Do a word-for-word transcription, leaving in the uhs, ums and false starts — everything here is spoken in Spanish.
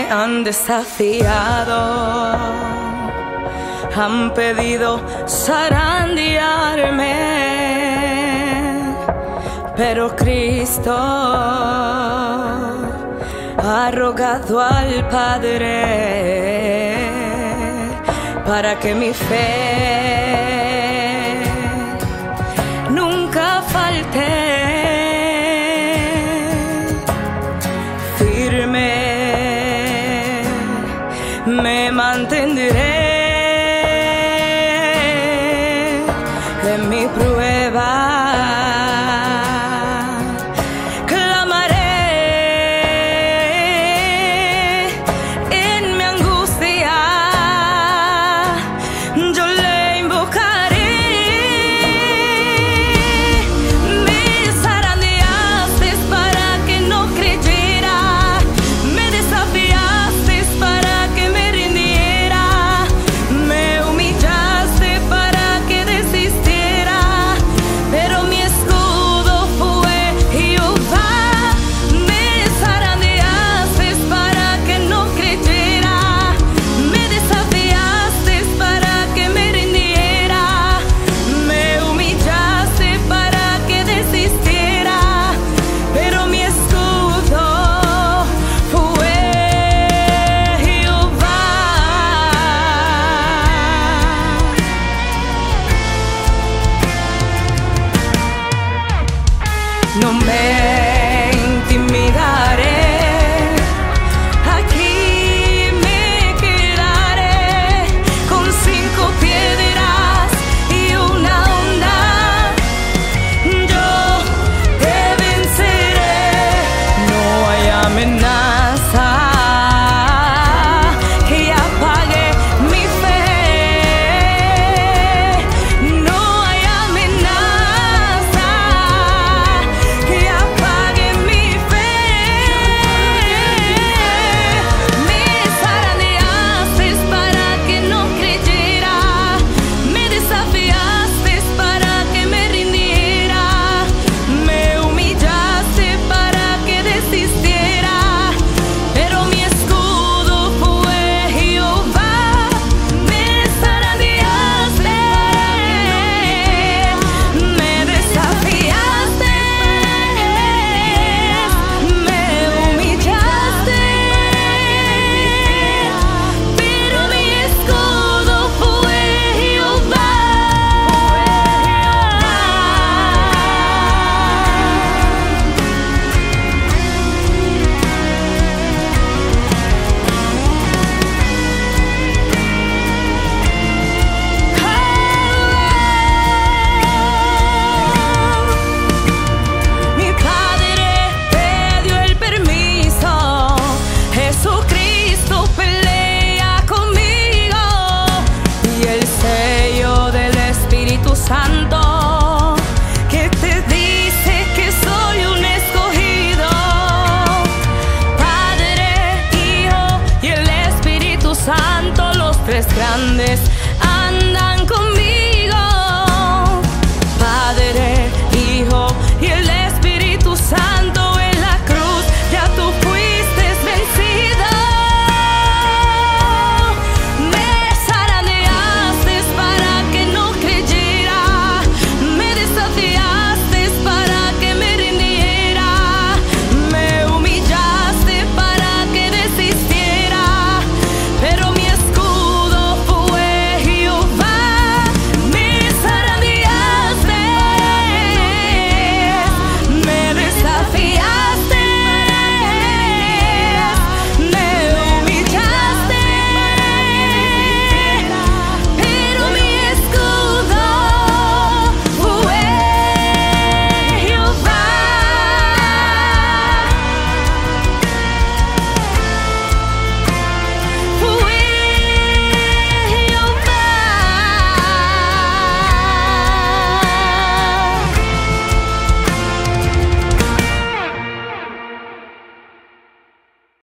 han desafiado, han pedido zarandearme, pero Cristo ha rogado al Padre para que mi fe nunca falte. Firme me mantendré en mi prueba. No me intimidaré, aquí me quedaré con cinco piedras y una onda. Yo te venceré, no hay amenaza que apague mi fe. No hay amenaza que apague mi fe. Me zarandeaste para que no creyera, me desafiaste para que me rindiera, me humillaste para que desistiera, pero mi escudo fue Jehová. Me zarandeaste, me desafiaste, me humillaste, pero mi escudo fue Jehová. Mi Padre te dio el permiso, Jesucristo pelea conmigo, y el sello del Espíritu Santo que te dice que soy un escogido. Padre, Hijo y el Espíritu Santo, los tres grandes